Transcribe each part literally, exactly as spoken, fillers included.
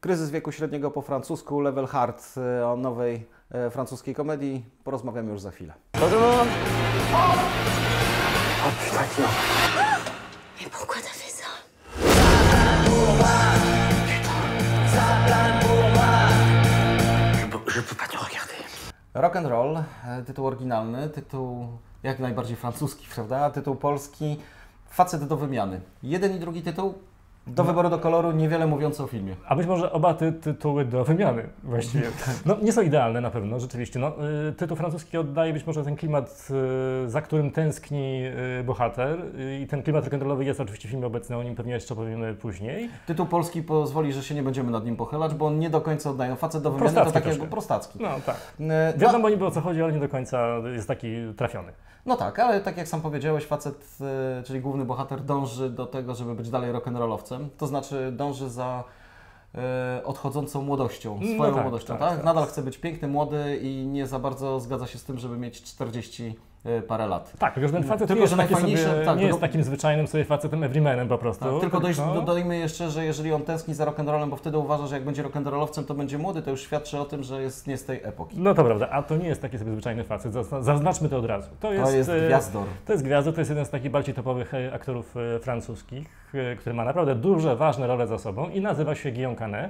Kryzys wieku średniego po francusku, Level Hard, o nowej e, francuskiej komedii. Porozmawiamy już za chwilę. O putain, non. Mais pourquoi t'as fait ça? Je peux, je peux pas te regarder. Rock and Roll, tytuł oryginalny, tytuł jak najbardziej francuski, prawda? Tytuł polski, Facet do wymiany. Jeden i drugi tytuł do wyboru, do koloru, niewiele mówiący o filmie. A być może oba ty tytuły do wymiany właściwie. No, nie są idealne na pewno, rzeczywiście. No, y, tytuł francuski oddaje być może ten klimat, y, za którym tęskni y, bohater y, i ten klimat rock'n'rollowy jest oczywiście w filmie obecny, o nim pewnie jeszcze powiemy później. Tytuł polski pozwoli, że się nie będziemy nad nim pochylać, bo on nie do końca oddaje. Facet do wymiany Prostacki to takie troszkę. prostacki. No tak. E, Wiadomo no, niby o co chodzi, ale nie do końca jest taki trafiony. No tak, ale tak jak sam powiedziałeś, facet, y, czyli główny bohater, dąży do tego, żeby być dalej rock'n'rollowcem. To znaczy dąży za y, odchodzącą młodością, swoją no tak, młodością, tak, tak? tak? Nadal chce być piękny, młody i nie za bardzo zgadza się z tym, żeby mieć czterdzieści parę lat. Tak, tylko że ten facet Tylko, nie, jest, że taki najfajniejsze- sobie, tak, nie jest tylko- takim zwyczajnym sobie facetem everymanem po prostu. Tak, tylko dojść, no. dodajmy jeszcze, że jeżeli on tęskni za rock'n'rollem, bo wtedy uważa, że jak będzie rock'n'rollowcem, to będzie młody, to już świadczy o tym, że jest nie z tej epoki. No to prawda, a to nie jest taki sobie zwyczajny facet, Zazna- zaznaczmy to od razu. To jest, To jest e, gwiazdor. To jest gwiazdor, to jest jeden z takich bardziej topowych e, aktorów e, francuskich, e, który ma naprawdę duże, ważne role za sobą i nazywa się Guillaume Canet.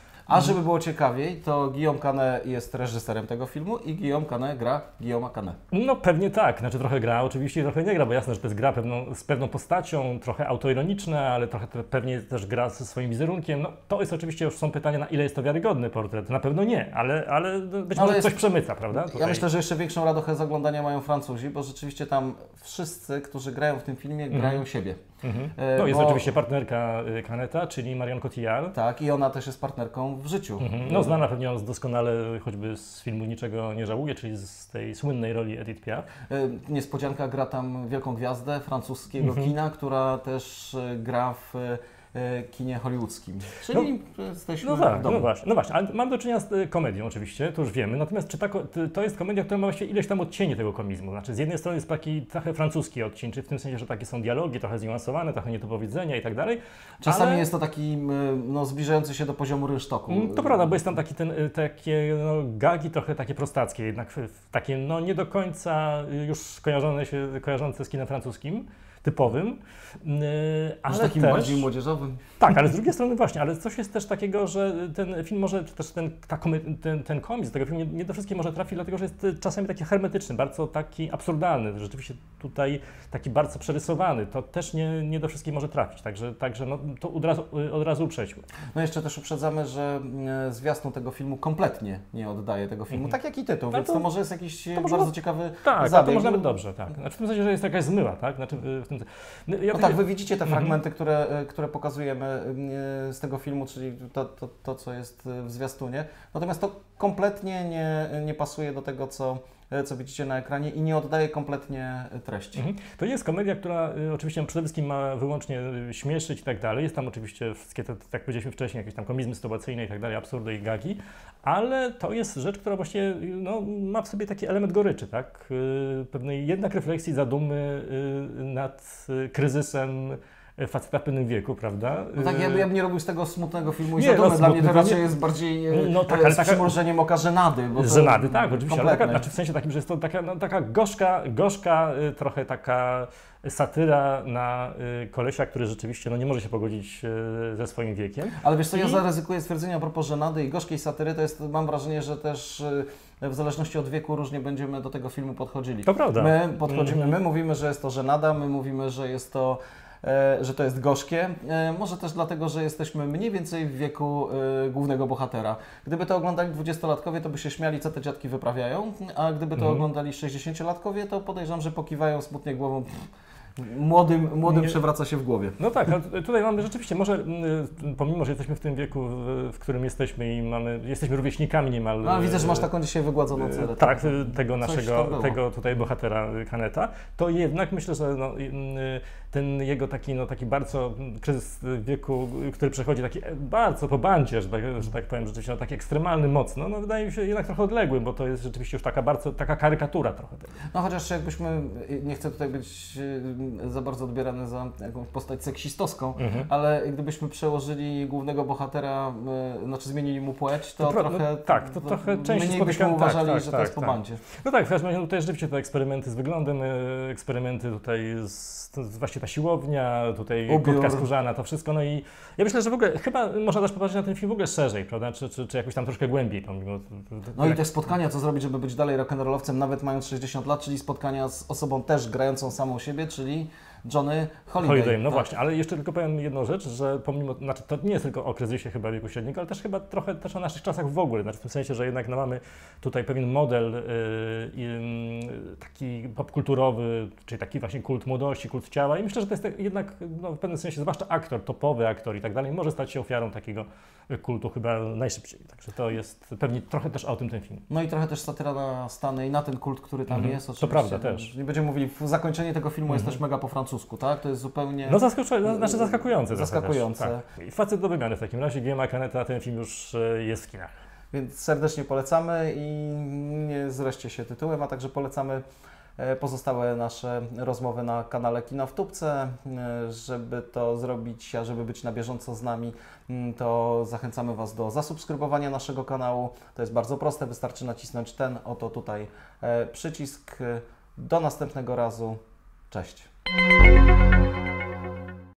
A żeby było ciekawiej, to Guillaume Canet jest reżyserem tego filmu i Guillaume Canet gra Guillaume'a Canet. No pewnie tak, znaczy trochę gra, oczywiście trochę nie gra, bo jasne, że to jest gra pewną, z pewną postacią, trochę autoironiczna, ale trochę te, pewnie też gra ze swoim wizerunkiem. No to jest oczywiście, już są pytania, na ile jest to wiarygodny portret. Na pewno nie, ale, ale być Ale może jest- coś przemyca, prawda? Ja Tutaj. myślę, że jeszcze większą radochę z oglądania mają Francuzi, bo rzeczywiście tam wszyscy, którzy grają w tym filmie, grają siebie. Mhm. E, No jest bo- oczywiście partnerka y, Caneta, czyli Marion Cotillard. Tak, i ona też jest partnerką w życiu. Mhm. No znana pewnie doskonale choćby z filmu Niczego nie żałuję, czyli z tej słynnej roli Edith Piaf. E, Niespodzianka gra tam wielką gwiazdę francuskiego Mhm. kina, która też e, gra w e, kinie hollywoodzkim. Czyli jesteśmy No w tak, domu. no właśnie, no właśnie, ale mam do czynienia z y, komedią oczywiście, to już wiemy, natomiast czy ta, ko- ty- to jest komedia, która ma właściwie ileś tam odcieni tego komizmu, znaczy z jednej strony jest taki trochę francuski odcień, czy w tym sensie, że takie są dialogi, trochę zniuansowane, trochę nie do powiedzenia i tak dalej. Czasami ale... jest to taki m, no, zbliżający się do poziomu rynsztoku. Mm, To prawda, bo jest tam taki ten, y, takie no, gagi trochę takie prostackie, jednak w- w- takie no nie do końca y, już kojarzone się, kojarzące z kinem francuskim, typowym, yy, Aż ale takim też, bardziej młodzieżowym. tak, ale z drugiej strony właśnie, ale coś jest też takiego, że ten film może, czy też ten, ta komy, ten, ten komizm tego filmu nie, nie do wszystkich może trafić, dlatego że jest y, czasami taki hermetyczny, bardzo taki absurdalny, rzeczywiście tutaj taki bardzo przerysowany, to też nie, nie do wszystkich może trafić, także, także no, to od razu, y, od razu uprzećmy. No jeszcze też uprzedzamy, że e, zwiastun tego filmu kompletnie nie oddaje tego filmu, Mhm. tak jak i tytuł, No więc to- to może jest jakiś e, to może- bardzo ciekawy Tak, a zabieg. to może nawet dobrze, tak. Znaczy w tym sensie, że jest jakaś zmyła, tak? Znaczy w tym... No, ja No tak, wy widzicie te fragmenty, które, e, które pokazujemy e, z tego filmu, czyli to, to, to, co jest w zwiastunie. Natomiast to kompletnie nie, nie pasuje do tego, co, e, co widzicie na ekranie i nie oddaje kompletnie treści. Mhm. To nie jest komedia, która y, oczywiście przede wszystkim ma wyłącznie y, śmieszyć i tak dalej. Jest tam oczywiście wszystkie te, tak jak powiedzieliśmy wcześniej, jakieś tam komizmy sytuacyjne i tak dalej, absurdy i gagi, ale to jest rzecz, która właściwie y, no, ma w sobie taki element goryczy, tak? Y, pewnej jednak refleksji, zadumy y, nad y, kryzysem faceta w pewnym wieku, prawda? No tak, ja, ja bym nie robił z tego smutnego filmu i Nie, zadumy. no, Dla mnie to smutnego raczej nie- jest bardziej e, No tak, e, ale z taka- przymrużeniem oka żenady. Bo to Żenady, tak, oczywiście, ale taka, kompletnej. znaczy w sensie takim, że jest to taka, no, taka gorzka, gorzka y, trochę taka satyra na y, kolesia, który rzeczywiście no, nie może się pogodzić y, ze swoim wiekiem. Ale wiesz co, ja I- zaryzykuję stwierdzenie a propos żenady i gorzkiej satyry, to jest, mam wrażenie, że też e, w zależności od wieku różnie będziemy do tego filmu podchodzili. To prawda. My podchodzimy, Mhm. my mówimy, że jest to żenada, my mówimy, że jest to e, że to jest gorzkie. E, może też dlatego, że jesteśmy mniej więcej w wieku e, głównego bohatera. Gdyby to oglądali dwudziestolatkowie, to by się śmiali, co te dziadki wyprawiają, a gdyby to Mhm. oglądali sześćdziesięciolatkowie, to podejrzewam, że pokiwają smutnie głową. Pff, Młodym, młodym Nie. przewraca się w głowie. No tak, ale tutaj mamy rzeczywiście, może y, pomimo, że jesteśmy w tym wieku, w, w którym jesteśmy i mamy, jesteśmy rówieśnikami niemal. No, widzę, że masz y, taką dzisiaj wygładzoną y, cerę. Tak, y, tego Coś tam naszego, było. tego tutaj bohatera y, Caneta, to jednak myślę, że no, y, y, ten jego taki, no, taki bardzo kryzys wieku, y, który przechodzi taki e, bardzo po bandzie, że tak, że tak powiem, rzeczywiście no, taki ekstremalny mocno, no wydaje mi się jednak trochę odległy, bo to jest rzeczywiście już taka bardzo, taka karykatura trochę tego. No chociaż jakbyśmy, nie chcę tutaj być za bardzo odbierany za jakąś postać seksistowską, Mhm. ale gdybyśmy przełożyli głównego bohatera, y, znaczy zmienili mu płeć, to, To pra- trochę, no tak, to trochę częściej mniej byśmy spotykam- tak, uważali, tak, że to tak, jest po tak. bandzie. No tak, w każdym razie tutaj rzeczywiście te eksperymenty z wyglądem, e, eksperymenty tutaj z, to, właśnie ta siłownia, tutaj Ubiór. kurtka skórzana, to wszystko, no i ja myślę, że w ogóle chyba można też popatrzeć na ten film w ogóle szerzej, prawda, czy, czy, czy jakoś tam troszkę głębiej, pomimo... No i te spotkania, co zrobić, żeby być dalej rock'n'rollowcem, nawet mając sześćdziesiąt lat, czyli spotkania z osobą też grającą samą siebie, czyli Johnny Holiday. Holiday, no tak? właśnie, ale jeszcze tylko powiem jedną rzecz, że pomimo, znaczy to nie jest tylko o kryzysie chyba wieku średniego, ale też chyba trochę też o naszych czasach w ogóle, znaczy w tym sensie, że jednak no, mamy tutaj pewien model yy, yy, taki popkulturowy, czyli taki właśnie kult młodości, kult ciała i myślę, że to jest tak jednak no, w pewnym sensie, zwłaszcza aktor, topowy aktor i tak dalej, może stać się ofiarą takiego kultu chyba najszybciej, także to jest pewnie trochę też o tym ten film. No i trochę też satyra na Stany i na ten kult, który tam Mhm. jest. To Oczywiście. prawda też. Nie będziemy mówili, zakończenie tego filmu jest Mhm. też mega po francusku, tak? To jest zupełnie... No zaskoczenie, znaczy zaskakujące. trochę Zaskakujące. Też, tak. I facet do wymiany w takim razie, Guillaume'a Caneta, ten film już e, jest w kinach. Więc serdecznie polecamy i nie zreszcie się tytułem, a także polecamy e, pozostałe nasze rozmowy na kanale Kino w Tubce. E, Żeby to zrobić, a żeby być na bieżąco z nami, m, to zachęcamy Was do zasubskrybowania naszego kanału. To jest bardzo proste, wystarczy nacisnąć ten oto tutaj e, przycisk. Do następnego razu. Cześć.